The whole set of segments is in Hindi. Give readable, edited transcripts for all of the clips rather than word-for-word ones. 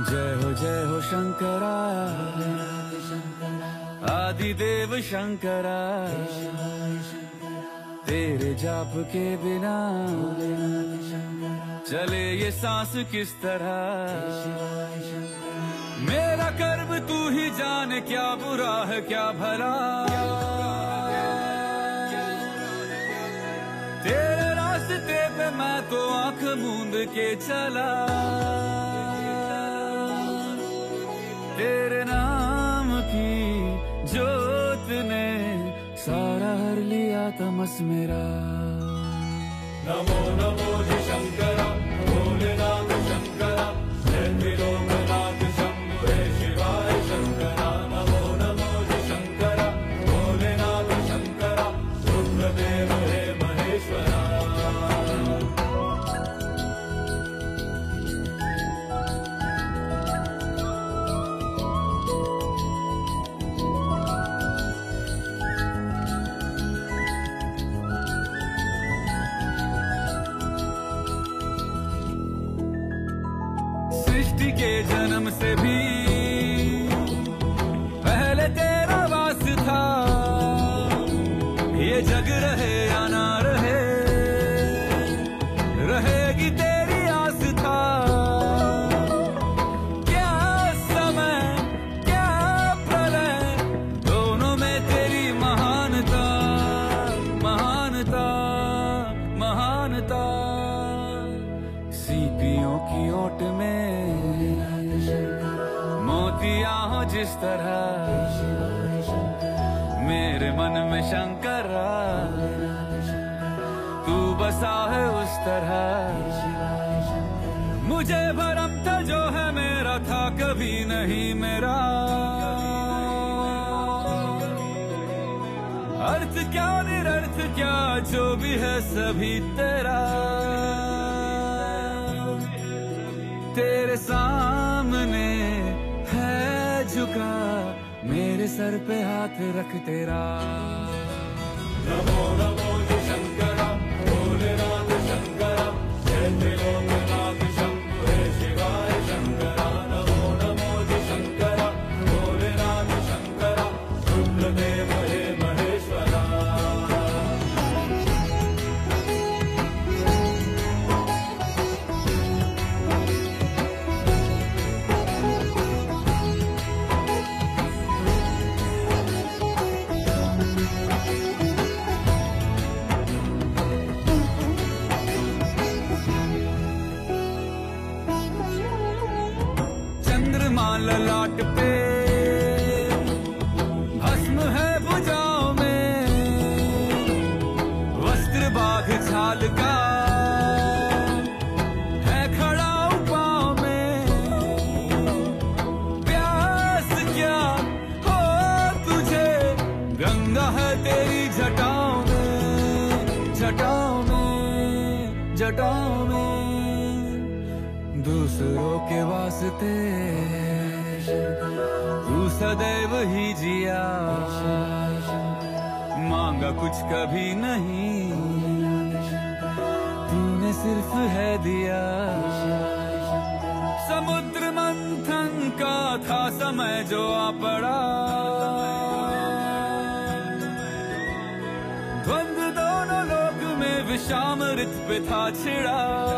जय हो शंकरा, आदिदेव शंकरा, तेरे जाप के बिना चले ये सांस किस तरह। मेरा कर्म तू ही जाने, क्या बुरा है क्या भला। तेरे रास्ते पे मैं तो आंख मूंद के चला, तेरे नाम की जोत ने सारा हर लिया तमस मेरा। नमो नमो जी शंकरा, भोलेनाथ शंकरा, जय त्रिलोकनाथ शंभु हे शिवाय शंकरा। नमो नमो जी शंकरा, भोलेनाथ शंकरा, रुद्रदेव हे महेश्वरा। सृष्टि के जन्म से भी पहले तेरा वास था। ये जग रहे या ना रहे, रहेगी तेरी आस था। क्या समय क्या प्रलय, दोनों में तेरी महानता, महानता, महानता। सीपियों की ओट में मोतियां हो जिस तरह, मेरे मन में शंकरा तू बसा है उस तरह। मुझे भरम था जो है मेरा था कभी नहीं मेरा। अर्थ क्या निरर्थ क्या जो भी है सभी तेरा। तेरे सामने है झुका, मेरे सर पे हाथ रख तेरा। नमो नमो जी शंकरा, भोलेनाथ शंकरा, जय त्रिलोकनाथ शंभु हे शिवाय शंकरा। नमो नमो जी शंकरा, भोलेनाथ शंकरा, रुद्रदेव हे महेश्वरा। चंद्रमा ललाट पे भस्म है भुजाओं में, वस्त्र बाघ छाल का है खड़ा पाँव में। प्यास क्या हो तुझे, गंगा है तेरी जटाओं में, जटाओं में, जटाओं में। दूसरों के वास्ते तू सदैव ही जिया, मांगा कुछ कभी नहीं, तूने सिर्फ है दिया। समुद्र मंथन का था समय जो आ पड़ा, द्वंद्व दोनों लोक में विषामृत पे था छिड़ा।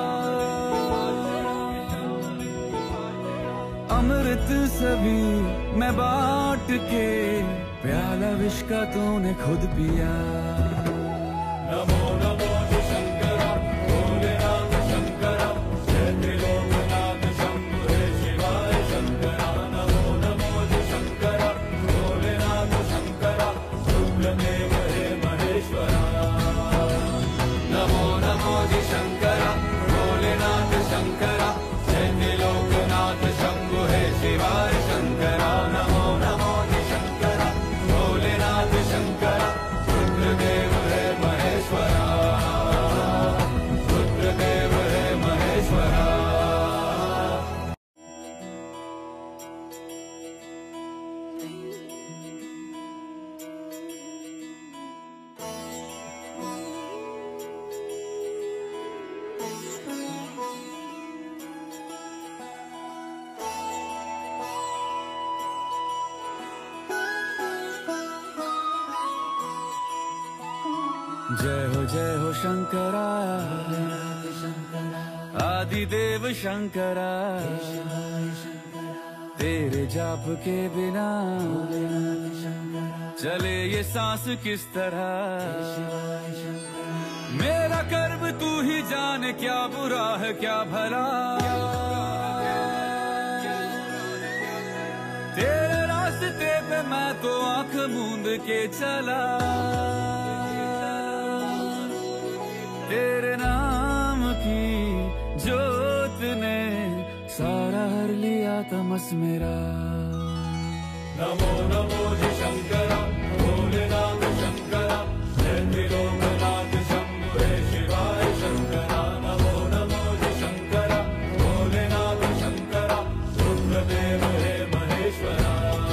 अमृत सभी मैं बांट के, प्याला विष का तूने खुद पिया। नमो नमो जी शंकरा, भोलेनाथ शंकरा, जय त्रिलोकनाथ शंभु हे शिवाय शंकरा। नमो नमो जी शंकरा, भोलेनाथ शंकरा, रुद्रदेव हे महेश्वरा। नमो नमो जी शंकरा, भोलेनाथ शंकरा, जय त्रिलोकनाथ शंभु हे शिवाय शंकरा। नमो नमो जी शंकरा, भोलेनाथ शंकरा, रुद्रदेव हे महेश्वरा। जय हो शंकरा, आदिदेव शंकरा, तेरे जाप के बिना चले ये सांस किस तरह। मेरा कर्म तू ही जाने, क्या बुरा है क्या भला। तेरे रास्ते पे मैं तो आंख मूंद के चला, तेरे नाम की जोत ने सारा हर लिया तमस मेरा। नमो नमो जी शंकरा, भोलेनाथ शंकरा, जय त्रिलोकनाथ शंभु हे शिवाय शंकरा। नमो नमो जी शंकरा, भोलेनाथ शंकरा, रुद्रदेव हे महेश्वरा।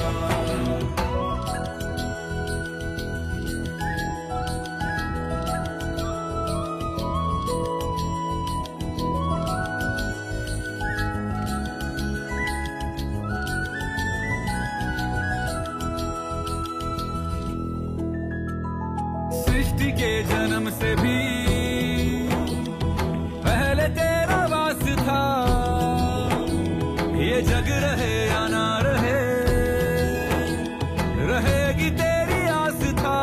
सृष्टि के जन्म से भी पहले तेरा वास था। ये जग रहे या ना रहे, रहेगी तेरी आस था।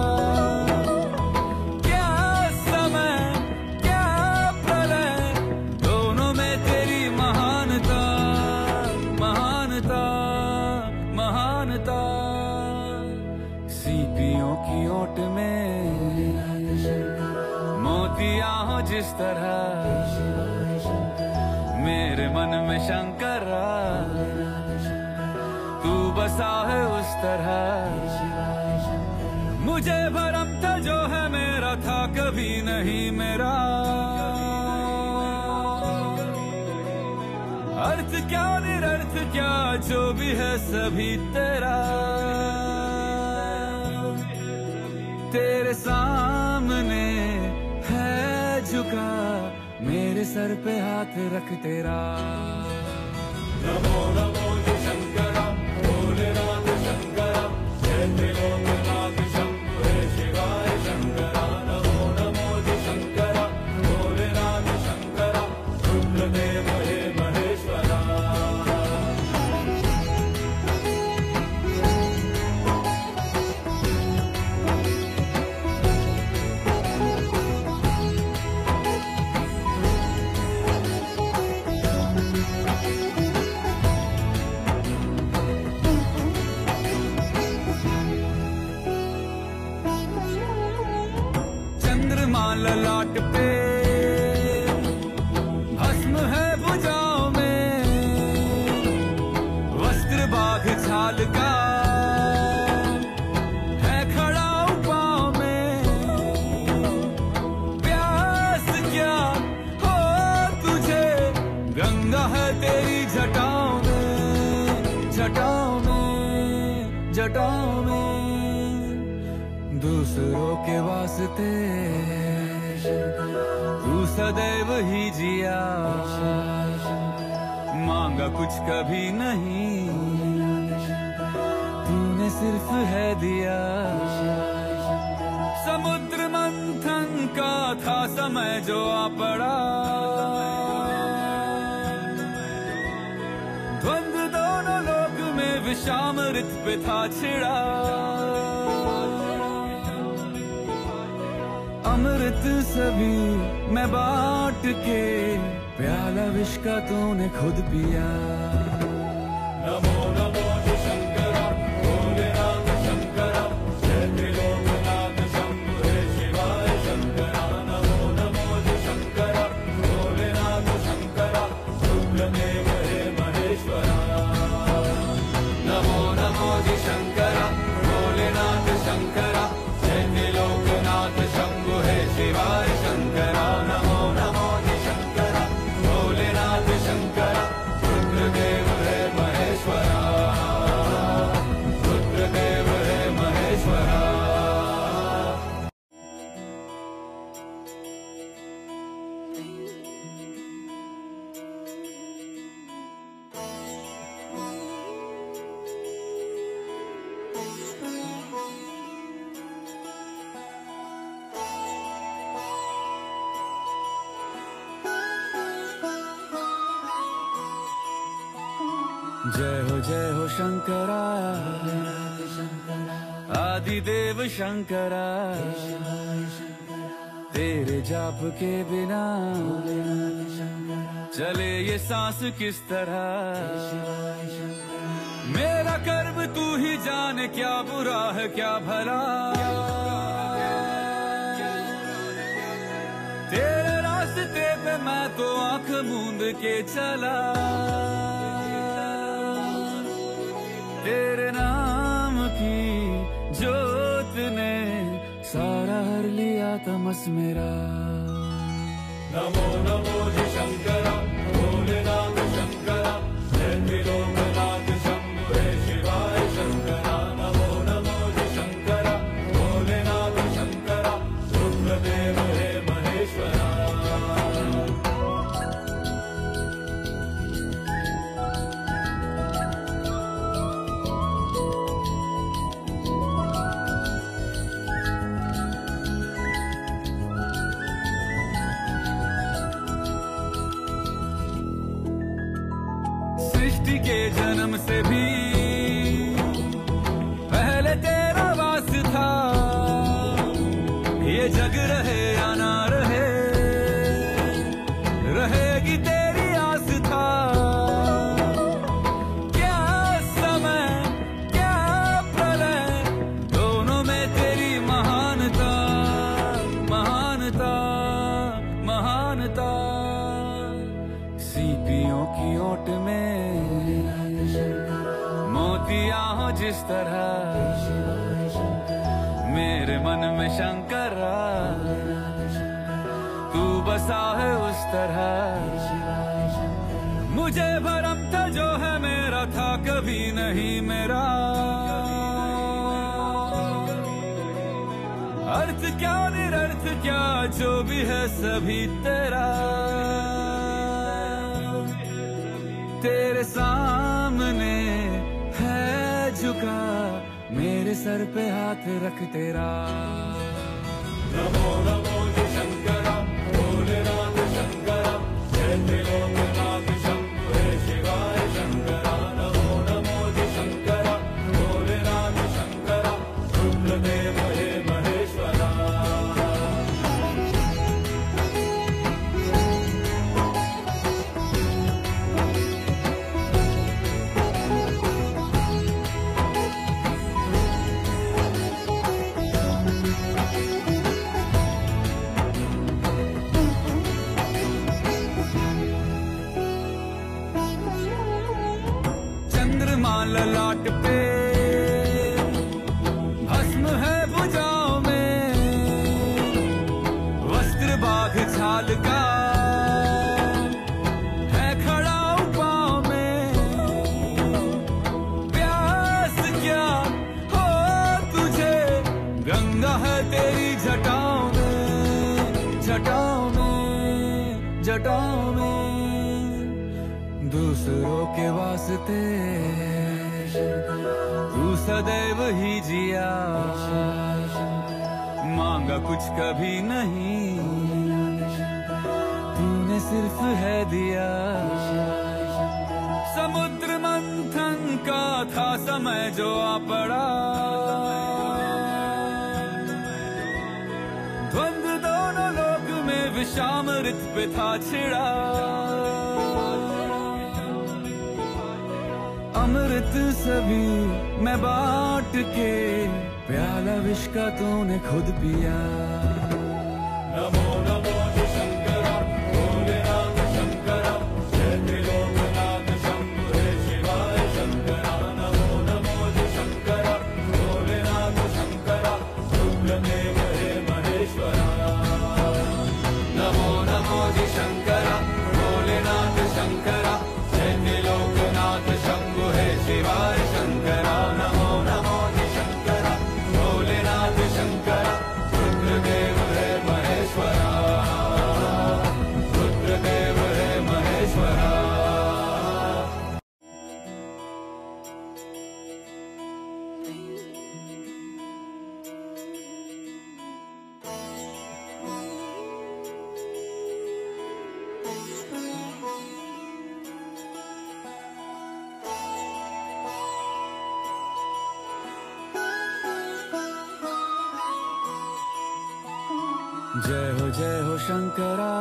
क्या समय क्या प्रलय, दोनों में तेरी महानता, महानता, महानता। सीपियों की ओट में मोतियां हो जिस तरह, मेरे मन में शंकरा तू बसा है उस तरह। मुझे भरम था जो है मेरा था कभी नहीं मेरा। अर्थ क्या निरर्थ क्या जो भी है सभी तेरा। तेरे सामने है झुका, मेरे सर पे हाथ रख तेरा। नमो नमो जी शंकरा, भोलेनाथ शंकरा, जय त्रिलोकनाथ शंभु हे शिवाय शंकरा। नमो नमो जी शंकरा, भोलेनाथ शंकरा, रुद्रदेव हे महेश्वरा। ललाट पे भस्म है भुजाओं में, वस्त्र बाघ छाल का है खड़ा पाँव में। प्यास क्या हो तुझे, गंगा है तेरी जटाओं में, जटाओं में, जटाओं में। दूसरों के वास्ते तू सदैव ही जिया, मांगा कुछ कभी नहीं, तूने सिर्फ है दिया। समुद्र मंथन का था समय जो आ पड़ा, द्वंद्व दोनों लोक में विषामृत पे था छिड़ा। अमृत सभी मैं बांट के, प्याला विष का तूने खुद पिया। नमो नमो जी शंकरा, भोलेनाथ शंकरा, जय त्रिलोकनाथ शंभु हे शिवाय शंकरा। नमो नमो जी शंकरा, भोलेनाथ शंकरा, रुद्रदेव हे महेश्वरा। नमो नमो जी शंकरा, भोलेनाथ शंकरा, जय त्रिलोकनाथ शंभु हे शिवाय शंकरा। नमो नमो जी शंकरा, भोलेनाथ शंकरा, रुद्रदेव जय हो शंकरा, आदिदेव शंकरा, तेरे जाप के बिना चले ये सांस किस तरह। मेरा कर्म तू ही जाने, क्या बुरा है क्या भला। तेरे रास्ते पे मैं तो आंख मूंद के चला, तेरे नाम की जोत ने सारा हर लिया तमस मेरा। नमो नमो जी शंकरा, भोलेनाथ शंकरा, जय त्रिलोकनाथ शंभु हे शिवाय शंकरा। नमो नमो जी शंकरा, भोलेनाथ शंकरा, रुद्रदेव हे महेश्वरा। सृष्टि के जन्म से भी पहले तेरा वास था। ये जग रहे या ना रहे, रहेगी तेरी आस था। क्या समय क्या प्रलय, दोनों में तेरी महानता, महानता, महानता। सीपियों की ओट में मोतियां हो जिस तरह, मेरे मन में शंकरा तू बसा है उस तरह। मुझे भरम था जो है मेरा था कभी नहीं मेरा। अर्थ क्या निरर्थ क्या जो भी है सभी तेरा। तेरे सामने है झुका, मेरे सर पे हाथ रख तेरा। नमो नमो जी शंकरा, भोलेनाथ शंकरा, जय त्रिलोकनाथ शंभु हे शिवाय शंकरा। नमो नमो जी शंकरा, भोलेनाथ शंकरा, रुद्रदेव हे महेश्वरा। ललाट पे भस्म है भुजाओं में, वस्त्र बाघ छाल का है खड़ा पाँव में। प्यास क्या हो तुझे, गंगा है तेरी जटाओं में, जटाओं में, जटाओं में। दूसरों के वास्ते तू सदैव ही जिया, मांगा कुछ कभी नहीं, तूने सिर्फ है दिया। समुद्र मंथन का था समय जो आ पड़ा, द्वंद्व दोनों लोक में विषामृत पे था छिड़ा। अमृत सभी मैं बांट के, प्याला विष का तूने खुद पिया। नमो नमो जी शंकरा, भोलेनाथ शंकरा, जय त्रिलोकनाथ शंभु हे शिवाय शंकरा। नमो नमो जी शंकरा, भोलेनाथ शंकरा, रुद्रदेव हे महेश्वरा। नमो नमो जी शंकरा, भोलेनाथ शंकरा, जय त्रिलोकनाथ शंभु हे शिवाय शंकरा। नमो नमो जी शंकरा, भोलेनाथ शंकरा, रुद्रदेव हे महेश्वरा। जय हो शंकरा,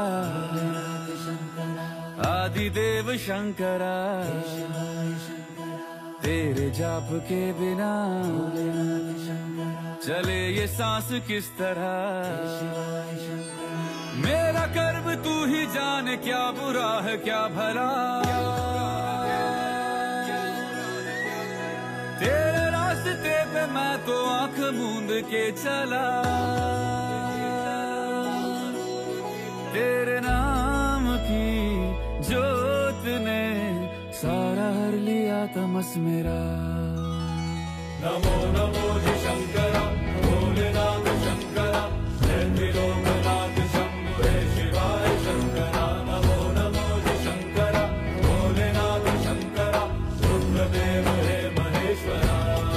आदिदेव शंकरा, तेरे जाप के बिना चले ये सांस किस तरह। मेरा कर्म तू ही जाने, क्या बुरा है क्या भला। तेरे रास्ते पे मैं तो आंख मूंद के चला, तेरे नाम की जोत ने सारा हर लिया तमस मेरा। नमो नमो जी शंकरा, भोलेनाथ शंकरा, जय त्रिलोकनाथ शंभो हे शिवाय शंकरा। नमो नमो जी शंकरा, भोलेनाथ शंकरा, रुद्रदेव हे महेश्वरा।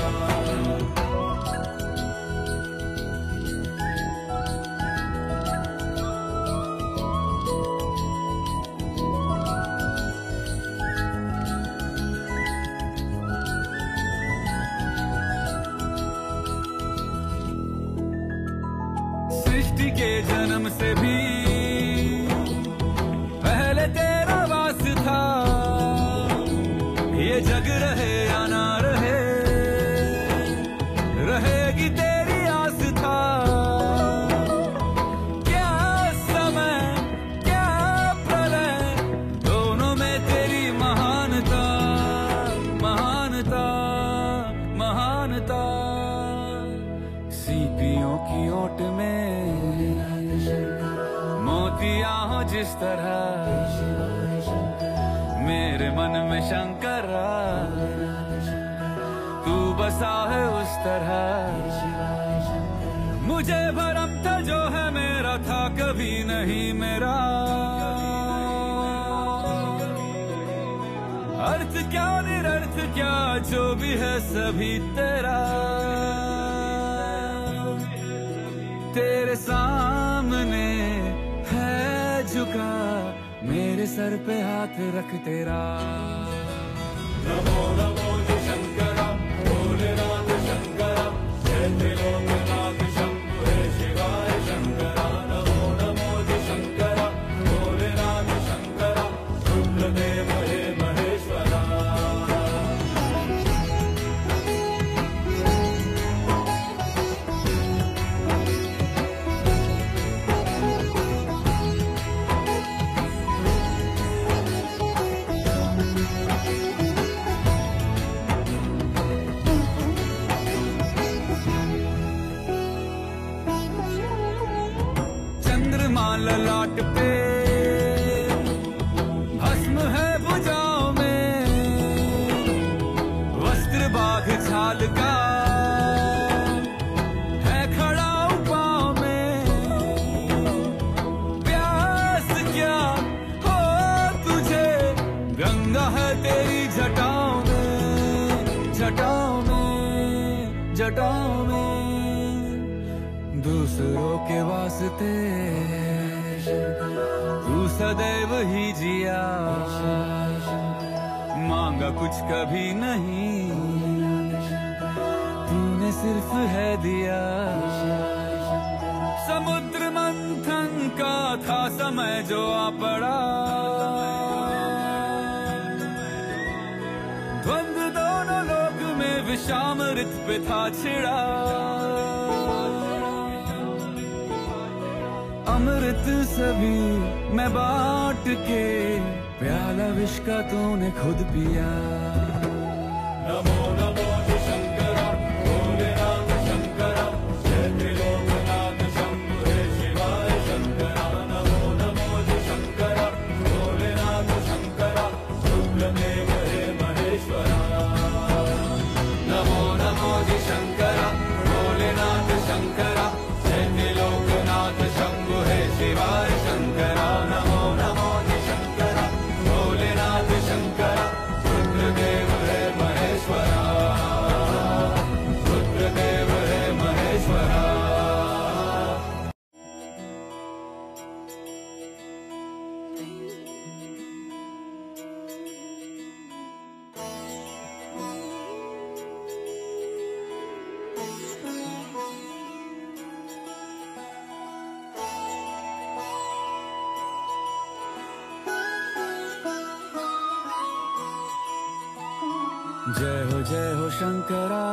सृष्टि के जन्म से भी पहले तेरा वास था। ये जग रहे या ना रहे, रहेगी तेरी आस था। क्या समय क्या प्रलय, दोनों में तेरी महानता, महानता, महानता। सीपियों की ओट में मोतियां हो जिस तरह, मेरे मन में शंकरा तू बसा है उस तरह। मुझे भरम था जो है मेरा था कभी नहीं मेरा। अर्थ क्या निरर्थ क्या जो भी है सभी तेरा। तेरे सामने है झुका, मेरे सर पे हाथ रख तेरा। नमो नमो जी शंकरा, भोलेनाथ शंकरा, जय त्रिलोकनाथ शंभो हे शिवाय शंकरा। नमो नमो जी शंकरा, भोलेनाथ शंकरा, रुद्रदेव हे महेश्वरा। चंद्रमा ललाट पे भस्म है भुजाओं में, वस्त्र बाघ छाल का है खड़ा पाँव में। प्यास क्या हो तुझे, गंगा है तेरी जटाओं में, जटाओं में, जटाओं में। दूसरों के वास्ते तू सदैव ही जिया, मांगा कुछ कभी नहीं, तूने सिर्फ है दिया। समुद्र मंथन का था समय जो आ पड़ा, द्वंद्व दोनों लोक में विषामृत पे था छिड़ा। अमृत सभी मैं बांट के, प्याला विष का तूने खुद पिया। नमो नमो जी शंकरा, भोलेनाथ शंकरा, जय त्रिलोकनाथ शंभो हे शिवाय शंकरा। नमो नमो जी शंकरा, भोलेनाथ शंकरा, रुद्रदेव हे महेश्वरा। नमो नमो जी शंकरा, भोलेनाथ शंकरा, जय त्रिलोकनाथ शंभो हे शिवाय शंकरा। नमो नमो जी शंकरा, भोलेनाथ शंकरा, रुद्रदेव जय हो शंकरा,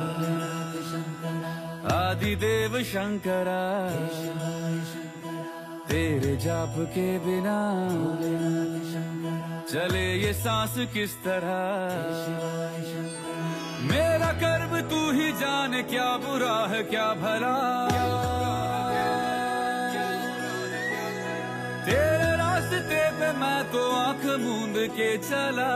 आदिदेव शंकरा, तेरे जाप के बिना चले ये सांस किस तरह। मेरा कर्म तू ही जाने, क्या बुरा है क्या भला। तेरे रास्ते पे मैं तो आंख मूंद के चला,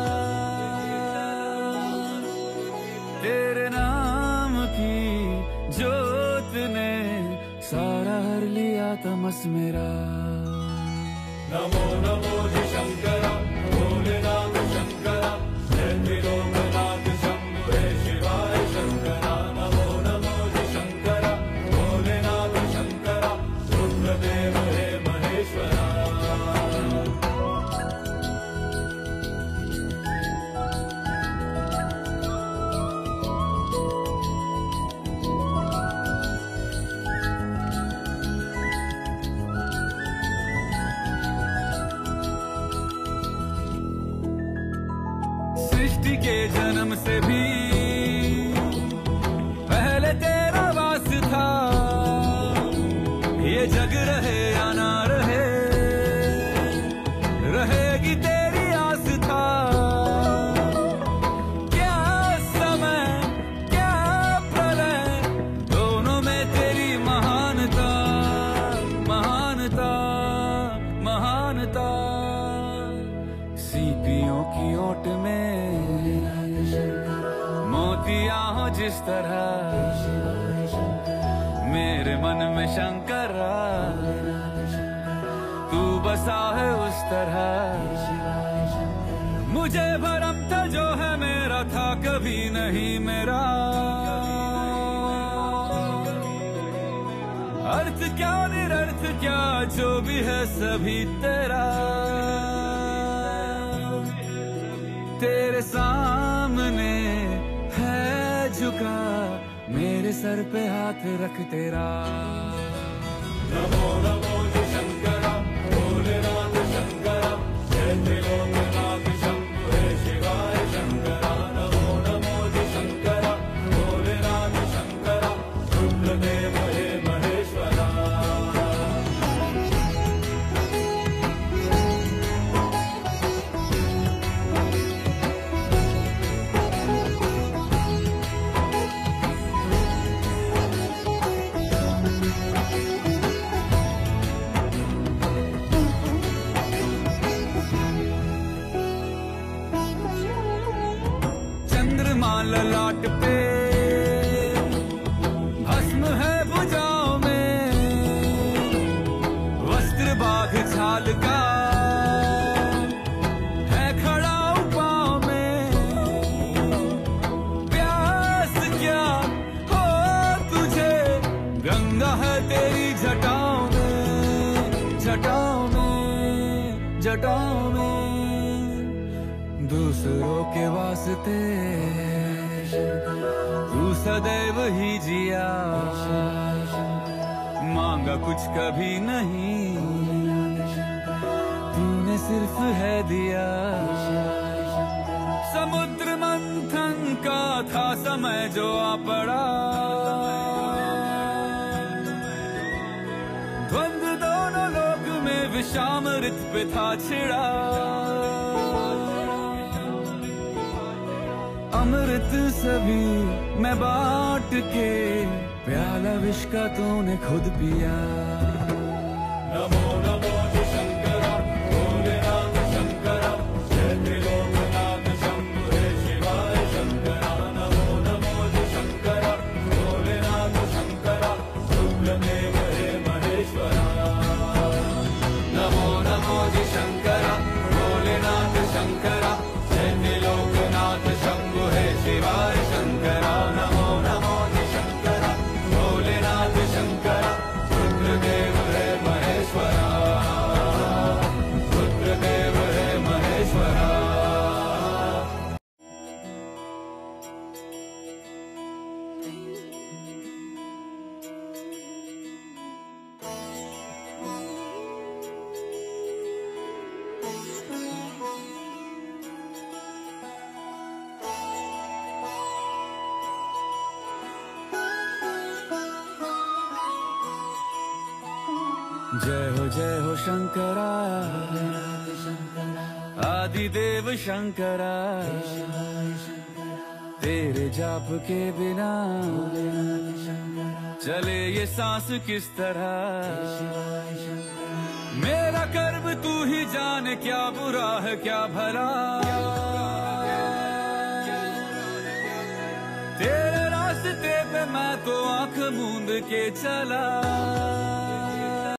तेरे नाम की जोत ने सारा हर लिया तमस मेरा। नमो नमो जी शंकरा, भोलेनाथ शंकरा, जय त्रिलोकनाथ शंभु हे शिवाय शंकरा। नमो नमो जी शंकरा, भोलेनाथ शंकरा, रुद्रदेव हे महेश्वरा। सृष्टि के जन्म से भी पहले तेरा वास था। ये जग रहे या ना रहे, रहेगी तेरी आस था। क्या समय क्या प्रलय, दोनों में तेरी महानता, महानता, महानता। सीपियों की ओट में मोतियां हो जिस तरह, मेरे मन में शंकरा तू बसा है उस तरह। मुझे भरम था जो है मेरा था कभी नहीं मेरा। अर्थ क्या निरर्थ क्या जो भी है सभी तेरा। तेरे सामने है झुका, मेरे सर पे हाथ रख तेरा। नमो नमो जी शंकरा, भोलेनाथ शंकरा, जय त्रिलोकनाथ शंभु हे शिवाय शंकरा। नमो नमो जी शंकरा, भोलेनाथ शंकरा, रुद्रदेव हे महेश्वरा। ललाट पे भस्म है भुजाओं में, वस्त्र बाघ छाल का है खड़ा पाँव में। प्यास क्या हो तुझे, गंगा है तेरी जटाओं में, जटाओं में, जटाओं में। दूसरों के वास्ते तू सदैव ही जिया, मांगा कुछ कभी नहीं, तूने सिर्फ है दिया। समुद्र मंथन का था समय जो आ पड़ा, द्वंद्व दोनों लोक में विषामृत पे था छिड़ा। अमृत सभी मैं बांट के, प्याला विष का तूने खुद पिया। नमो नमो जी शंकरा, भोलेनाथ शंकरा, जय त्रिलोकनाथ शंभु हे शिवाय शंकरा। नमो नमो जी शंकरा, भोलेनाथ शंकरा, रुद्रदेव हे महेश्वरा। नमो नमो जी शंकरा, भोलेनाथ शंकरा, जय त्रिलोकनाथ शंभु हे शिवाय शंकरा। नमो नमो जी शंकरा, भोलेनाथ शंकरा, रुद्रदेव जय हो शंकरा, आदिदेव शंकरा, तेरे जाप के बिना चले ये सांस किस तरह। मेरा कर्म तू ही जाने, क्या बुरा है क्या भला, तेरे रास्ते पे मैं तो आंख मूंद के चला।